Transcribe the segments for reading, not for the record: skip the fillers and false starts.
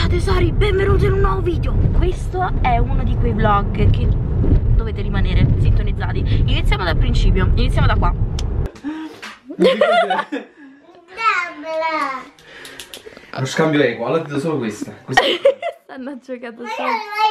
Ciao tesori, benvenuti in un nuovo video. Questo è uno di quei vlog che dovete rimanere sintonizzati. Iniziamo dal principio, iniziamo da qua. Lo scambio equo, allora ti do solo questa. Stanno giocando solo.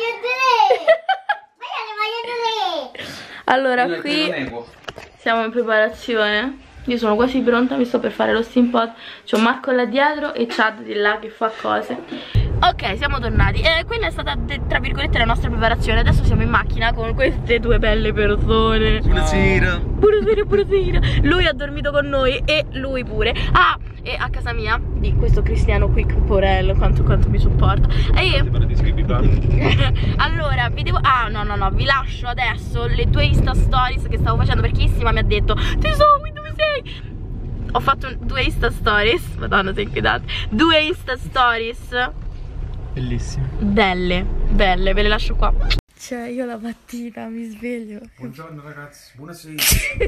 Allora qui siamo in preparazione. Io sono quasi pronta, mi sto per fare lo steam pot. C'ho Marco là dietro e Chad di là che fa cose. Ok, siamo tornati. Quella è stata, tra virgolette, la nostra preparazione. Adesso siamo in macchina con queste due belle persone. Buonasera. Buonasera, buonasera. Lui ha dormito con noi e lui pure. Ah, e a casa mia, di questo Cristiano qui, porello, quanto mi supporta. E allora, vi devo... Ah, no, vi lascio adesso le due Insta Stories che stavo facendo, perché Issima mi ha detto tesoro, dove sei? Ho fatto due Insta Stories. Madonna, sei inquietante. Due Insta Stories bellissime. Belle, ve le lascio qua. Cioè, io la mattina mi sveglio. Buongiorno ragazzi, buonasera.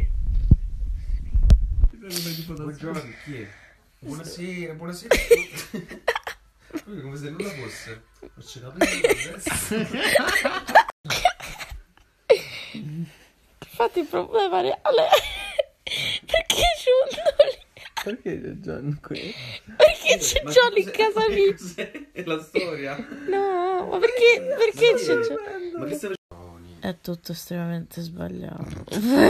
Buongiorno, chi è? Buonasera, buonasera. Come se nulla fosse. Non c'è Infatti il problema reale perché ciondoli? Perché c'è John qui? Perché c'è John in casa mia? È la storia. No, ma perché c'è John? Ma che stai È tutto estremamente sbagliato.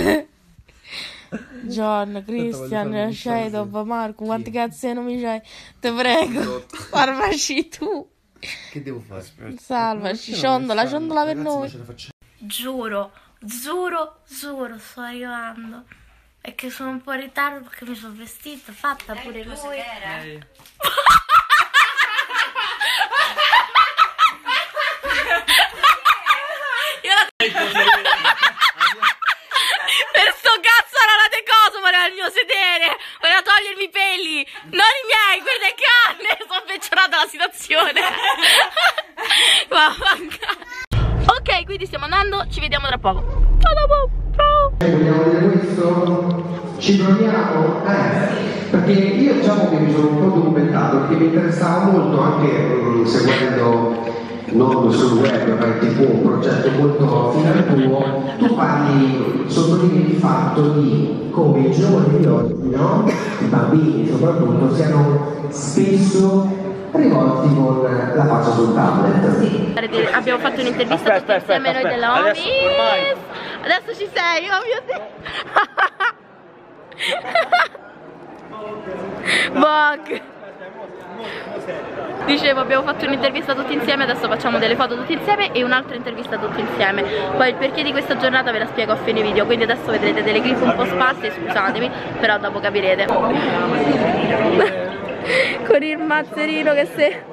John, Christian, Shadow, Marco, quanti cazzo non mi c'hai? Te prego, salvaci tu. Che devo fare? Salvaci, ciondola per noi. Giuro, sto arrivando. È che sono un po' in ritardo perché mi sono vestita, fatta pure lui. Per sto cazzo non la decoso, voleva il mio sedere, voleva togliermi i peli, non i miei, quelli del cane. Sono peggiorata la situazione. Ok, quindi stiamo andando, ci vediamo tra poco. Ciao dopo. Vogliamo vedere questo? Ci proviamo? Perché io diciamo che mi sono un po' documentato, perché mi interessava molto anche seguendo non sul web, ma tipo un progetto molto fine al tuo. Tu parli, sottolinei il fatto di come i giovani di oggi, no? I bambini soprattutto, siano spesso rivolti con la faccia sul tablet. Sì. Abbiamo fatto un'intervista tutti insieme noi della Omis. Adesso ci sei, oh mio Dio. Bok. Dicevo, abbiamo fatto un'intervista tutti insieme, adesso facciamo delle foto tutti insieme e un'altra intervista tutti insieme. Poi il perché di questa giornata ve la spiego a fine video, quindi adesso vedrete delle clip un po' sparse, scusatemi, però dopo capirete. Con il mazzerino che se...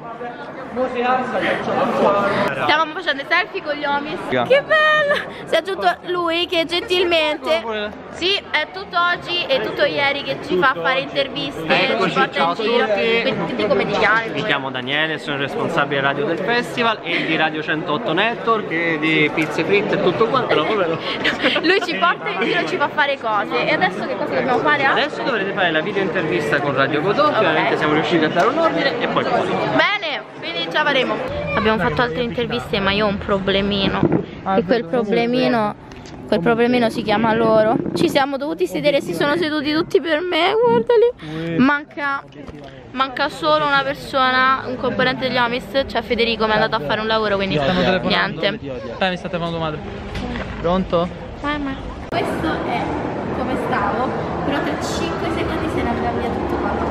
Stiamo facendo i selfie con gli Omis. Che bello! Si è aggiunto lui che gentilmente, sì, è tutto oggi e tutto ieri che ci fa fare interviste, ci porta in giro. Quindi come ti chiami? Mi chiamo Daniele, sono il responsabile radio del festival e di Radio 108 Network e di pizze fritte e tutto quanto. Lui ci porta in giro e ci fa fare cose. E adesso che cosa dobbiamo fare? Adesso dovrete fare la video intervista con Radio Godot, okay. Ovviamente siamo riusciti a dare un ordine e poi fuori. Bene, quindi ce la faremo. Abbiamo fatto altre interviste ma io ho un problemino. E quel problemino si chiama loro. Ci siamo dovuti sedere, si sono seduti tutti per me, guardali. Manca solo una persona, un componente degli Omis, cioè Federico, mi è andato a fare un lavoro, quindi niente. Mi sta telefonando madre. Pronto? Mamma. Questo è come stavo, però tra 5 secondi se ne andrà via tutto quanto.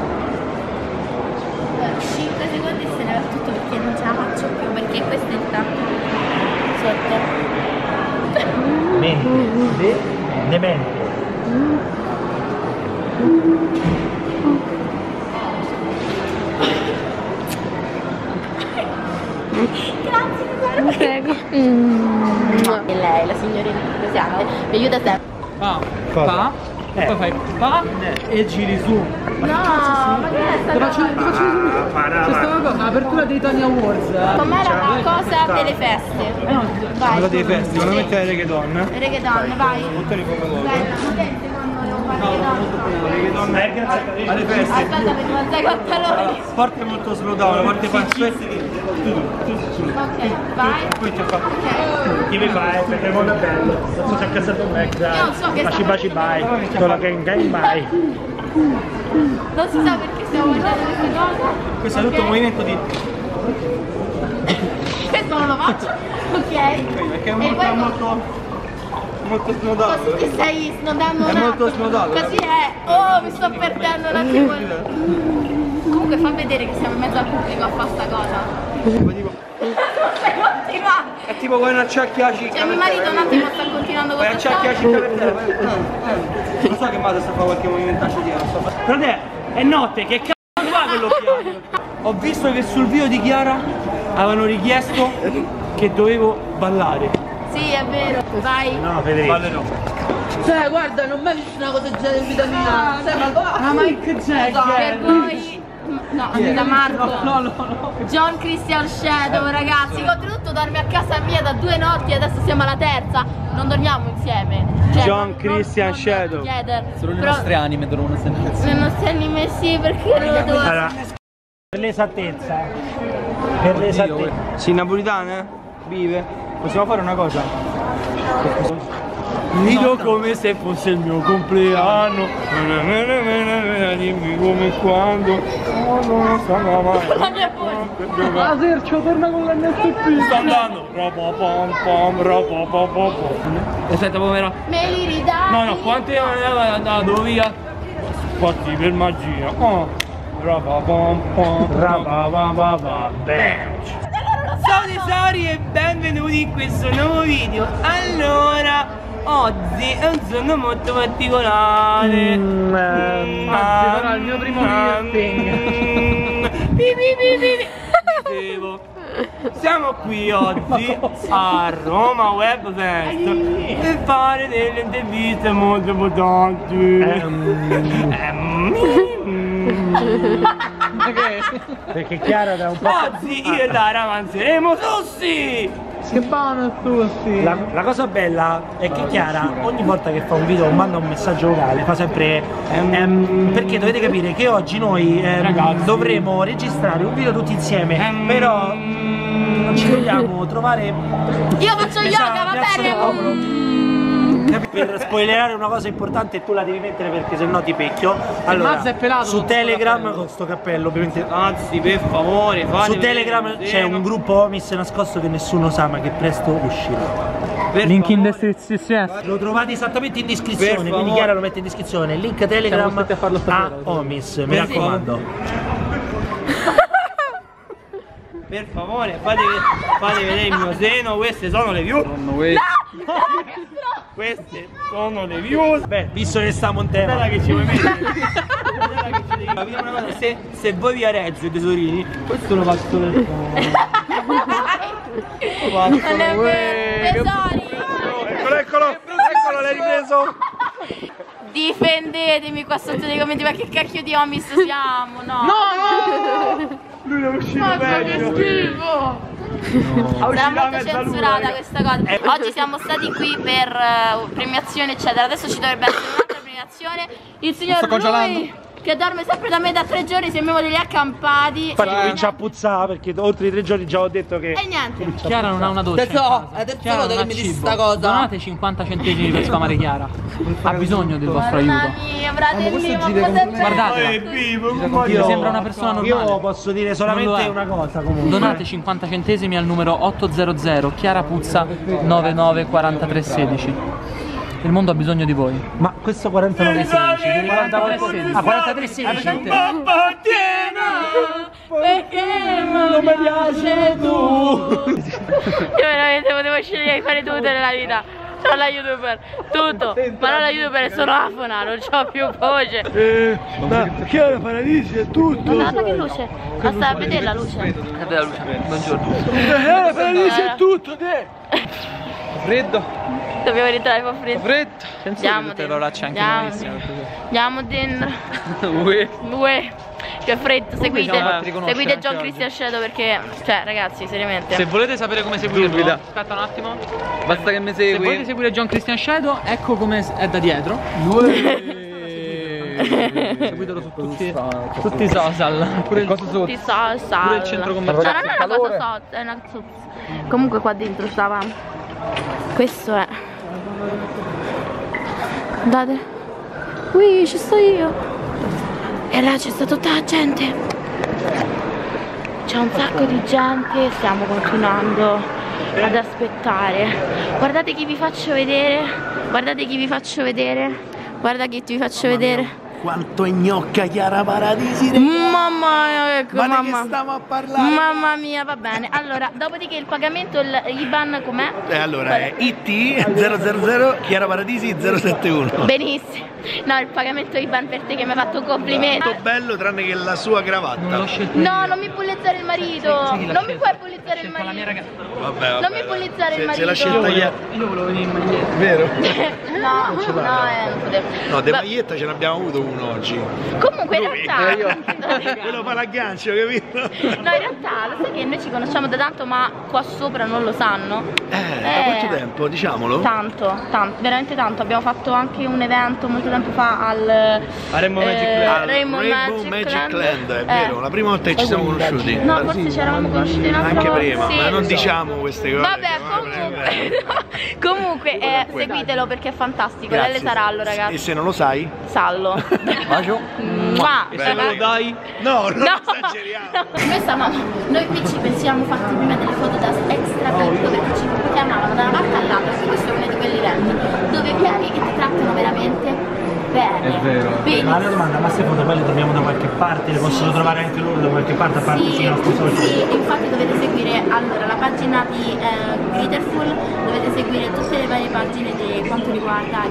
5 secondi se ne va tutto perché non ce la faccio più, perché questo è intanto sotto. Demente. Grazie, prego. E lei, la signorina presente, mi aiuta sempre. Poi fai pa e giri su. No, ma che è sta cosa? Ti faccio vedere. C'è stata una cosa, l'apertura dei Tony Awards. Com'era la cosa delle feste? Vai. Quella dei festi, non mettere reggaeton. Reggaeton, vai. Buttali come loro. Bella, ma te secondo devo alle feste. Aspetta, mi mangia i pantaloni. Parte molto slow down, la parte pancette di... Ok, vai. Poi ti fa... Chi mi fai? Perché è molto bello. Non so, c'è casato un Mac. Io non so che Baci baci bye. Solo che in mai. non si sa perché stiamo guardando queste cose. Questo è tutto un movimento di... Questo non lo faccio. Ok. Perché è molto snodato. Così ti stai snodando un È molto attimo. snodato. Così è. Oh, mi sto perdendo un attimo. Comunque fa vedere che siamo in mezzo al pubblico a fare sta cosa. Continua. È tipo quando acciacchi la cicca. Cioè mio marito un attimo sta continuando con Vai acciacchi la cicca per terra. Non so che madre sta a fare qualche movimentaccio di adesso. Frate, è notte, che cazzo fa quell'occhiato? Ho visto che sul video di Chiara avevano richiesto che dovevo ballare. Sì, è vero. Vai. No, Federico. Ballerò. Cioè, guarda, non mi hai visto una cosa del genere in vita mia. Ma che c'è? Per voi. No, da Marco. No. John Christian Shadow, ragazzi. Oltretutto dormi a casa mia da 2 notti e adesso siamo alla terza. Non dormiamo insieme. Cioè, John Christian Shadow. Solo le nostre anime devono essere insieme. Le nostre anime sì, perché lo devo. Allora, per l'esattezza. Per l'esattezza. Sì, napolitana? Vive. Possiamo fare una cosa? Nido come se fosse il mio compleanno. Dimmi come e quando. Non sarà mai. La mia voce. La Sergio torna con l'NFP. Sta andando. Aspetta, povero. Me li ridai. No, quante ore è andato via? Fatti per magia. Ciao e benvenuti in questo nuovo video. Allora, oggi è un giorno molto particolare. Oggi sarà il mio primo meeting. Dicevo, siamo qui oggi a Roma Web Fest per fare delle interviste molto importanti. Perché Chiara da un po'. Oggi io e Lara mangeremo sushi! Che buono tutti! La cosa bella è che Chiara ogni volta che fa un video o manda un messaggio vocale fa sempre perché dovete capire che oggi noi dovremo registrare un video tutti insieme, però non ci dobbiamo trovare. Io faccio yoga, va bene. Per spoilerare una cosa importante, tu la devi mettere perché sennò ti pecchio. Allora, su Telegram con sto cappello ovviamente. Anzi, per favore, fate. Su Telegram c'è un gruppo Omis nascosto che nessuno sa ma che presto uscirà. Link in descrizione. Lo trovate esattamente in descrizione, quindi Chiara lo mette in descrizione. Link Telegram a Omis, mi raccomando. Per favore, fate vedere il mio seno, queste sono le views. Queste sono le views. Beh, visto che stiamo in tema. Guarda che ci vuoi mettere. Guarda che ci devi capire una cosa, se voi vi a Reggio, tesorini, questo lo faccio nel Non è vero, tesori. Eccolo, l'hai ripreso. Difendetemi qua sotto nei commenti, ma che cacchio di Omis siamo, no? Lui non è uscito meglio. Che schifo! Sarà molto censurata questa cosa. Oggi siamo stati qui per premiazione eccetera. Adesso ci dovrebbe essere un'altra premiazione. Il signor lui che dorme sempre da me da 3 giorni, sembriamo degli accampati. Infatti comincia a puzzare perché oltre i 3 giorni già ho detto che. E niente. Chiara non ha una doccia. Adesso che mi dici sta cosa. Donate 50 centesimi per sfamare Chiara. Ha bisogno del vostro aiuto. Guardate, mi sembra una persona normale. Io posso dire solamente una cosa comunque. Donate 50 centesimi al numero 800 Chiara Puzza 994316. Il mondo ha bisogno di voi. Ma questo 4916 4316 perché non mi piace tu. Io veramente potevo scegliere di fare tutto nella vita. Sono la youtuber, tutto, ma non la youtuber, sono afona, non c'ho più voce. Ma Chiara Paradiso è tutto. Guarda che luce, basta vedere la luce. Guardate la luce, buongiorno. Chiara Paradiso è tutto, te. Freddo. Dobbiamo rientrare un po' freddo. Freddo. Andiamo dentro. Andiamo dentro. Uè. Che freddo, seguite John Christian Shadow perché, cioè ragazzi, seriamente. Se volete sapere come seguirlo, aspetta un attimo. Basta che mi segui. Se volete seguire John Christian Shadow, ecco come è da dietro. Seguitelo su tutti i social. Pure il coso sotto. Tutti i social. Pure il centro commerciale. No, non è una cosa sotto, è una cosa. Comunque qua dentro stavamo. Questo è. Guardate. Qui ci sto io. E là c'è sta tutta la gente. C'è un sacco di gente. Stiamo continuando ad aspettare. Guardate chi vi faccio vedere. Guardate chi vi faccio vedere. Guarda chi ti faccio vedere. Quanto è gnocca Chiara Paradisi, Mamma mia, ecco, ma mamma. di che stiamo a parlare? Mamma mia, va bene. Allora, dopodiché il pagamento, l'IBAN com'è? Allora è IT 000 Chiara Paradisi 071. Benissimo. No, il pagamento IBAN per te che mi hai fatto un complimento. Tutto bello tranne che la sua cravatta. No, non mi bullizzare il marito. Non mi puoi bullizzare il marito. La mia ragazza. Vabbè, Non mi bullizzare il marito. Se la scelta Chiara. Io volevo venire in maglietta. Vero? No, non potevo. No, de maglietta ce ne abbiamo avuto uno oggi. Comunque in realtà Quello fa l'aggancio, capito? No, in realtà lo sai che noi ci conosciamo da tanto, ma qua sopra non lo sanno. Da quanto tempo, diciamolo? Tanto, veramente tanto. Abbiamo fatto anche un evento molto tempo fa al Rainbow Magic Land. Rainbow Magic Land, è vero, la prima volta che ci siamo conosciuti. No, forse ci eravamo conosciuti un'altra Anche volta. prima, Sì. ma non diciamo queste cose. Vabbè, comunque seguitelo perché è fantastico. Grazie. Lele Sarallo, ragazzi. E se non lo sai? Sallo. Bacio. Ma E se non lo dai? No, non esageriamo. Noi qui ci siamo fatti prima delle foto da extra picco perché ci chiamavano da una parte all'altra, su questo è uno di quegli eventi dove vieni e ti trattano veramente bene. È vero. Benissimo. Ma la domanda, ma queste foto poi le troviamo da qualche parte? Le possono trovare anche loro da qualche parte a parte sui nostri social? Sì, infatti dovete seguire allora la pagina di Glitterful, dovete seguire tutte le varie pagine di quanto riguarda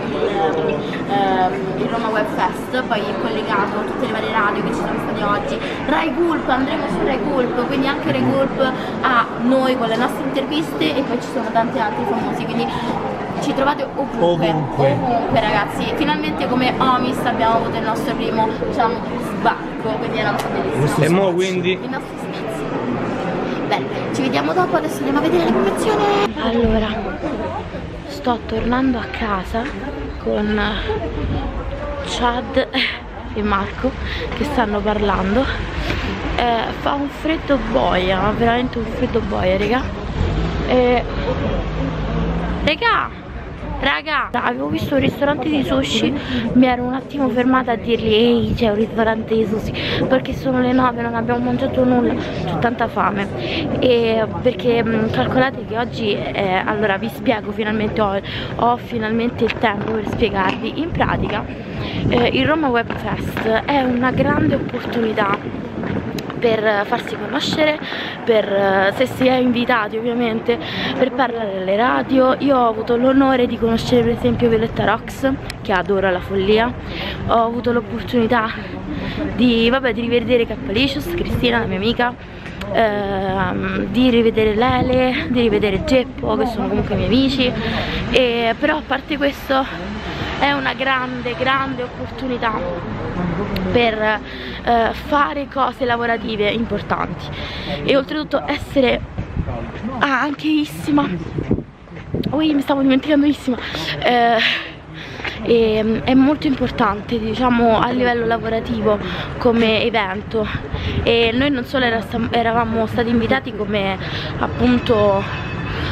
il Roma Web Fest, poi collegato a tutte le varie radio che ci sono state oggi. Rai Gulp, andremo su Rai Gulp, quindi anche Rai Gulp a noi con le nostre interviste e poi ci sono tanti altri famosi, quindi ci trovate ovunque ragazzi. Finalmente come Omis abbiamo avuto il nostro primo, diciamo, sbarco, quindi è una cosa bellissima. E mo quindi? I nostri sfizi. Bene, ci vediamo dopo, adesso andiamo a vedere la confezione. Allora, sto tornando a casa con Chad e Marco che stanno parlando. Fa un freddo boia, ma veramente un freddo boia, raga, avevo visto un ristorante di sushi, mi ero un attimo fermata a dirgli ehi, c'è un ristorante di sushi, perché sono le 9, non abbiamo mangiato nulla, ho tanta fame. E perché calcolate che oggi allora vi spiego finalmente, ho finalmente il tempo per spiegarvi. In pratica il Roma Web Fest è una grande opportunità per farsi conoscere, se si è invitati ovviamente, per parlare alle radio. Io ho avuto l'onore di conoscere per esempio Violetta Rox, che adora la follia. Ho avuto l'opportunità di rivedere Cappalicious, Cristina, la mia amica, di rivedere Lele, di rivedere Geppo, che sono comunque i miei amici. Però a parte questo è una grande opportunità per fare cose lavorative importanti e oltretutto essere anche Issima. Mi stavo dimenticando Issima. È molto importante, diciamo, a livello lavorativo come evento, e noi non solo eravamo stati invitati come appunto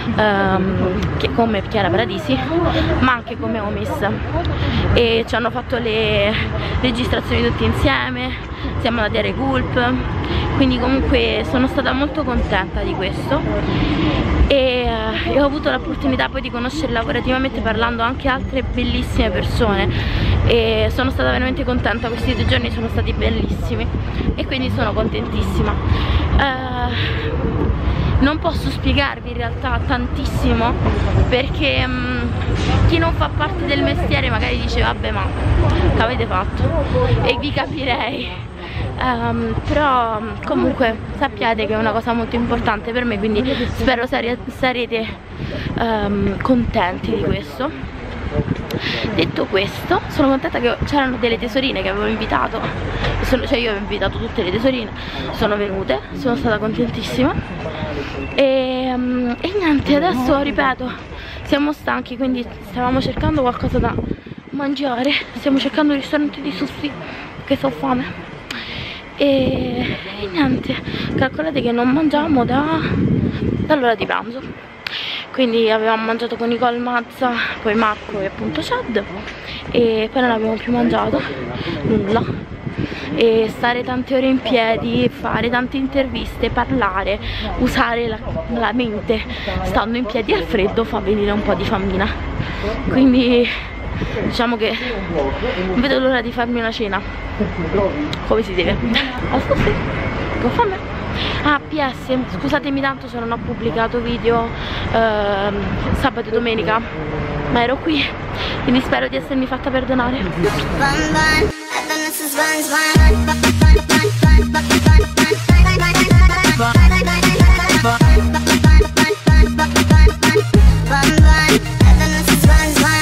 come Chiara Paradisi, ma anche come Omis, e ci hanno fatto le registrazioni tutti insieme, siamo andati a Rai Gulp, quindi comunque sono stata molto contenta di questo e ho avuto l'opportunità poi di conoscere lavorativamente parlando anche altre bellissime persone e sono stata veramente contenta. Questi 2 giorni sono stati bellissimi e quindi sono contentissima. Non posso spiegarvi in realtà tantissimo perché chi non fa parte del mestiere magari dice vabbè, ma che avete fatto, e vi capirei, però comunque sappiate che è una cosa molto importante per me, quindi spero sarete contenti di questo. Detto questo, sono contenta che c'erano delle tesorine che avevo invitato, cioè io avevo invitato tutte le tesorine, sono venute, sono stata contentissima e niente, adesso ripeto, siamo stanchi, quindi stavamo cercando qualcosa da mangiare, stiamo cercando un ristorante di sushi che so fame e niente, calcolate che non mangiamo dall'ora di pranzo, quindi avevamo mangiato con Nicole Mazza, poi Marco e appunto Chad e poi non abbiamo più mangiato nulla. E stare tante ore in piedi, fare tante interviste, parlare, usare la mente stando in piedi al freddo fa venire un po' di fammina, quindi diciamo che non vedo l'ora di farmi una cena come si deve. Aspetta, ho fame. Ah, PS, scusatemi tanto se non ho pubblicato video sabato e domenica, ma ero qui, quindi spero di essermi fatta perdonare.